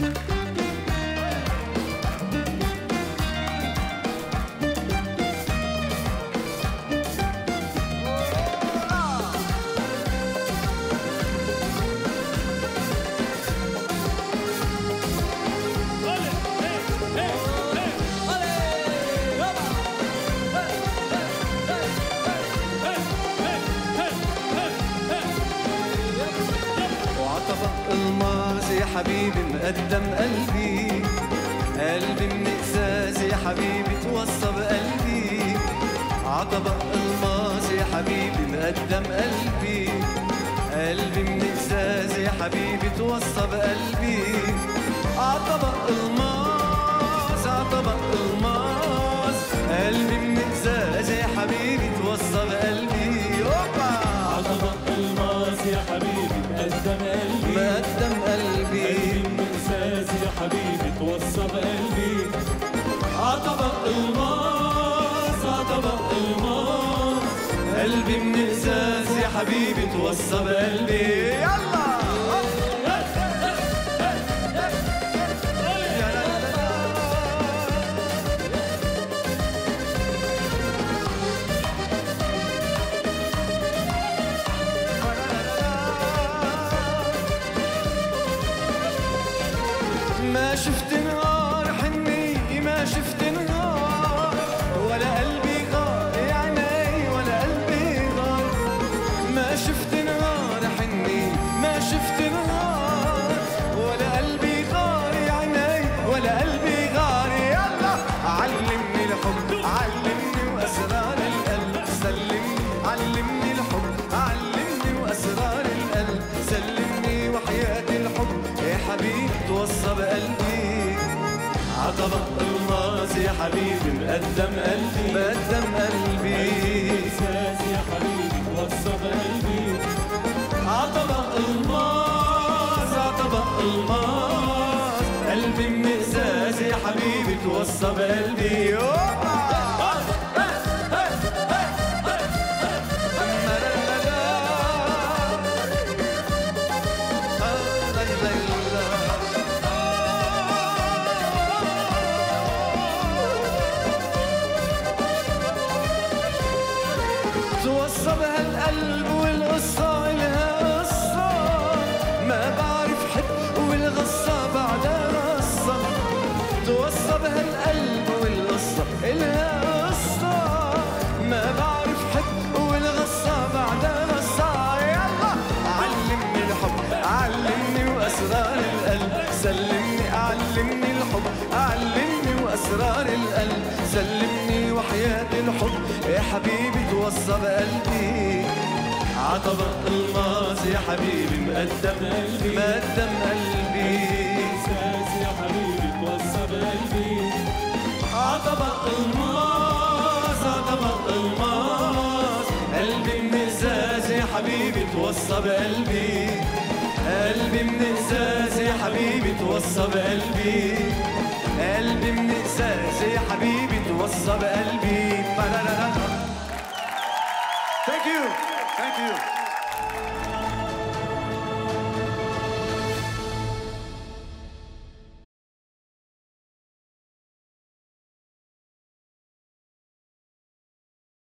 حبيبي مقدم قلبي، قلبي من ازاز يا حبيبي توصى بقلبي، عطبق الماس يا حبيبي مقدم قلبي، قلبي من ازاز يا حبيبي توصى بقلبي، عطبق الماس عطبق الماس، قلبي من ازاز يا حبيبي توصى بقلبي، عطبق الماس يا حبيبي مقدم قلبي، مقدم قلبي، قلبي من ازاز يا حبيبي توصى بقلبي، عطبق الماس عطبق الماس، قلبي من ازاز يا حبيبي توصى بقلبي، يلا ما شفت نهار حني، ما شفت نهار ولا قلبي غار يا عيني ولا قلبي غار، ما شفت نهار حني، ما شفت نهار ولا قلبي غار يا عيني ولا قلبي غار، يلا علمني الحب علمني واسرار القلب سلمني، علمني الحب علمني واسرار القلب سلمني، وحياة الحب يا حبيبي توصى بقلبي، عطبق الماس يا حبيبي مقدم قلبي، مقدم قلبي، ازاز يا حبيبي توصى بقلبي، عطبق الماس عطبق الماس، قلبي من ازاز يا حبيبي توصى بقلبي، توصى بها القلب والقصة إلها قصة، ما بعرف حب والقصة بعدها قصة، توصى بها القلب والقصة إلها قصة، ما بعرف حب والقصة بعدها قصة، يلا علمني الحب علمني وأسرار القلب سلمني، علمني الحب علمني وأسرار القلب سلمني، وحياة الحب يا حبيبي توصى بقلبي، عطبق الماس يا حبيبي مقدم قلبي، مقدم قلبي، ازاز يا حبيبي توصى بقلبي، عطبق الماس عطبق الماس، قلبي من ازاز يا حبيبي توصى بقلبي، قلبي من ازاز يا حبيبي توصى بقلبي، قلبي من ازاز يا حبيبي توصى بقلبي. Thank you. Thank you.